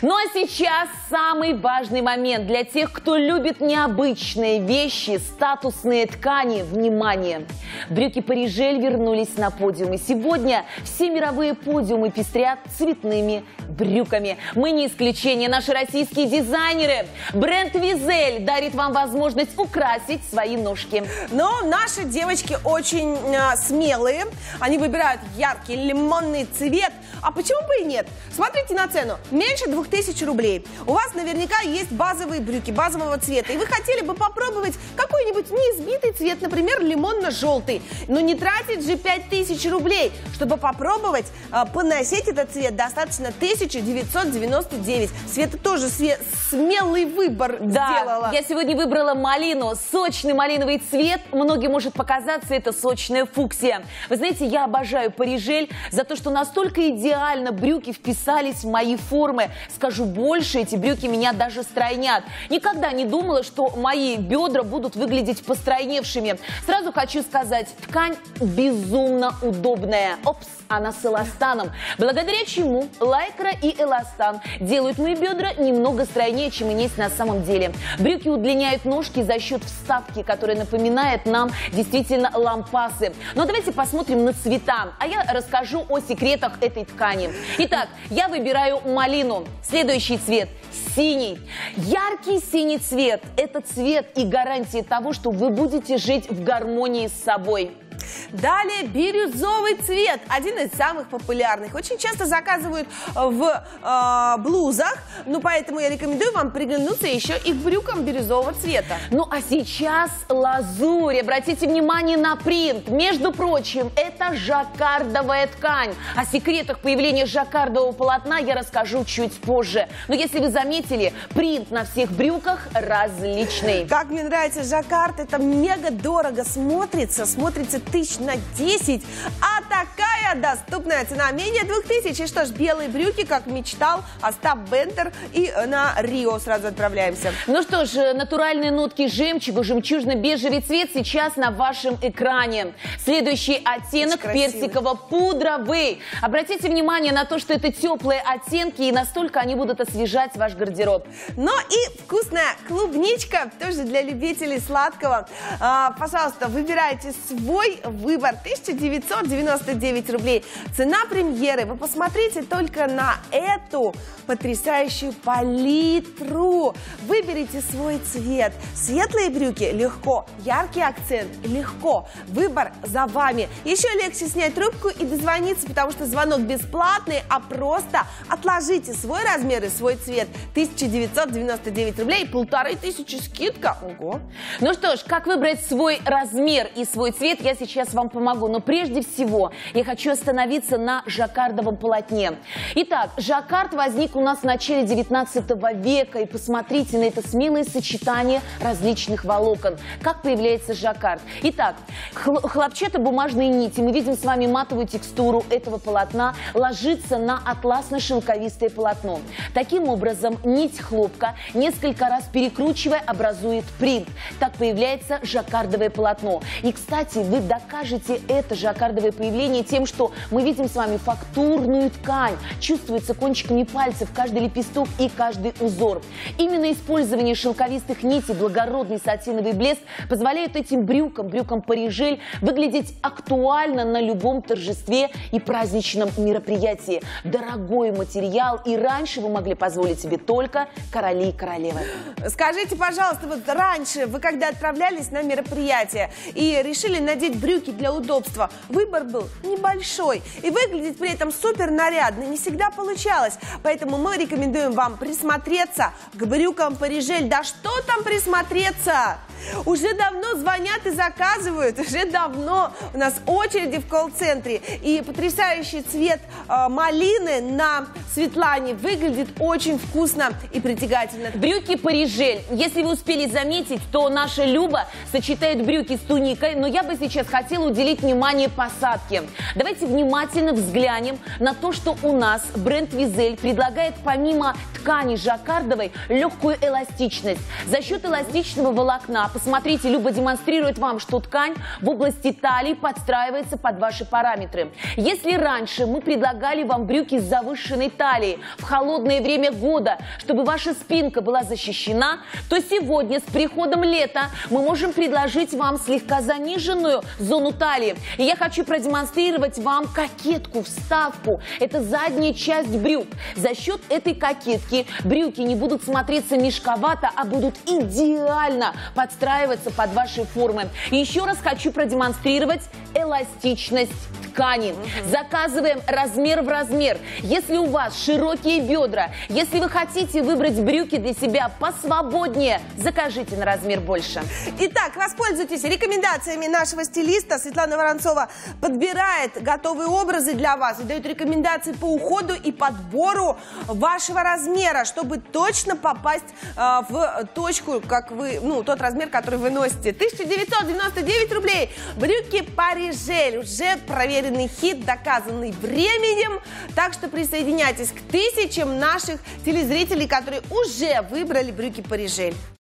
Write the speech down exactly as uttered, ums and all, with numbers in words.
Ну а сейчас самый важный момент для тех, кто любит необычные вещи, статусные ткани. Внимание! Брюки Парижель вернулись на подиум. И сегодня все мировые подиумы пестрят цветными брюками. Мы не исключение. Наши российские дизайнеры. Бренд Визель дарит вам возможность украсить свои ножки. Но наши девочки очень э, смелые. Они выбирают яркий лимонный цвет. А почему бы и нет? Смотрите на цену. Меньше двух тысяч рублей. У вас наверняка есть базовые брюки базового цвета. И вы хотели бы попробовать какой-нибудь неизбитый цвет, например, лимонно-желтый. Но не тратить же пять тысяч рублей. Чтобы попробовать э, поносить этот цвет, достаточно тысяча девятьсот девяносто девять. Света тоже све смелый выбор да, сделала. Я сегодня выбрала малину. Сочный малиновый цвет. Многим может показаться, это сочная фуксия. Вы знаете, я обожаю Парижель за то, что настолько идеально брюки вписались в мои формы. Скажу больше, эти брюки меня даже стройнят. Никогда не думала, что мои бедра будут выглядеть постройневшими. Сразу хочу сказать, ткань безумно удобная. Опс, она с эластаном. Благодаря чему лайкра и эластан делают мои бедра немного стройнее, чем они есть на самом деле. Брюки удлиняют ножки за счет вставки, которая напоминает нам действительно лампасы. Но давайте посмотрим на цвета, а я расскажу о секретах этой ткани. Итак, я выбираю малину. Следующий цвет – синий. Яркий синий цвет – это цвет и гарантия того, что вы будете жить в гармонии с собой. Далее бирюзовый цвет, один из самых популярных. Очень часто заказывают в э, блузах, ну поэтому я рекомендую вам приглянуться еще и к брюкам бирюзового цвета. Ну а сейчас лазурь. Обратите внимание на принт. Между прочим, это жаккардовая ткань. О секретах появления жаккардового полотна я расскажу чуть позже. Но если вы заметили, принт на всех брюках различный. Как мне нравится жаккард, это мега дорого смотрится, смотрится тысяч на десять, а такая доступная цена менее двух тысяч. И что ж, белые брюки, как мечтал Остап Бендер, и на Рио сразу отправляемся. Ну что ж, натуральные нотки жемчуга, жемчужно-бежевый цвет сейчас на вашем экране. Следующий оттенок персиково-пудровый. Обратите внимание на то, что это теплые оттенки, и настолько они будут освежать ваш гардероб. Но и вкусная клубничка, тоже для любителей сладкого. А, пожалуйста, выбирайте свой выбор. тысяча девятьсот девяносто девять рублей. Цена премьеры. Вы посмотрите только на эту потрясающую палитру. Выберите свой цвет. Светлые брюки легко. Яркий акцент легко. Выбор за вами. Еще легче снять трубку и дозвониться, потому что звонок бесплатный, а просто отложите свой размер и свой цвет. тысяча девятьсот девяносто девять рублей. Полторы тысячи скидка. Ого. Ну что ж, как выбрать свой размер и свой цвет, я сейчас вам помогу. Но прежде всего я хочу остановиться на жаккардовом полотне. Итак, жаккард возник у нас в начале девятнадцатого века. И посмотрите на это смелое сочетание различных волокон. Как появляется жаккард? Итак, хлопчатобумажные нити. Мы видим с вами матовую текстуру этого полотна. Ложится на атласно-шелковистое полотно. Таким образом, нить хлопка, несколько раз перекручивая, образует принт. Так появляется жаккардовое полотно. И, кстати, вы докажете это жаккардовое появление тем, что мы видим с вами фактурную ткань. Чувствуется кончиками пальцев каждый лепесток и каждый узор. Именно использование шелковистых нитей, благородный сатиновый блеск позволяет этим брюкам, брюкам Парижель, выглядеть актуально на любом торжестве и праздничном мероприятии. Дорогой материал, и раньше вы могли позволить себе только короли и королевы. Скажите, пожалуйста, вот раньше вы когда отправлялись на мероприятие и решили надеть брюки для удобства, выбор был небольшой, и выглядеть при этом супер нарядно не всегда получалось. Поэтому мы рекомендуем вам присмотреться к брюкам Парижель. Да что там присмотреться? Уже давно звонят и заказывают, уже давно у нас очереди в колл-центре. И потрясающий цвет э, малины на Светлане выглядит очень вкусно и притягательно. Брюки Парижель. Если вы успели заметить, то наша Люба сочетает брюки с туникой, но я бы сейчас хотела уделить внимание посадке. Давайте Давайте внимательно взглянем на то, что у нас бренд Визель предлагает помимо ткани жаккардовой легкую эластичность. За счет эластичного волокна, посмотрите, Люба демонстрирует вам, что ткань в области талии подстраивается под ваши параметры. Если раньше мы предлагали вам брюки с завышенной талией в холодное время года, чтобы ваша спинка была защищена, то сегодня с приходом лета мы можем предложить вам слегка заниженную зону талии. И я хочу продемонстрировать вам кокетку, вставку. Это задняя часть брюк. За счет этой кокетки брюки не будут смотреться мешковато, а будут идеально подстраиваться под ваши формы. И еще раз хочу продемонстрировать эластичность ткани. Заказываем размер в размер. Если у вас широкие бедра, если вы хотите выбрать брюки для себя посвободнее, закажите на размер больше. Итак, воспользуйтесь рекомендациями нашего стилиста. Светлана Воронцова подбирает готовые образы для вас и дает рекомендации по уходу и подбору вашего размера, чтобы точно попасть э, в точку, как вы, ну, тот размер, который вы носите. тысяча девятьсот девяносто девять рублей. Брюки Парижель. Уже проверенный хит, доказанный временем. Так что присоединяйтесь к тысячам наших телезрителей, которые уже выбрали брюки Парижель.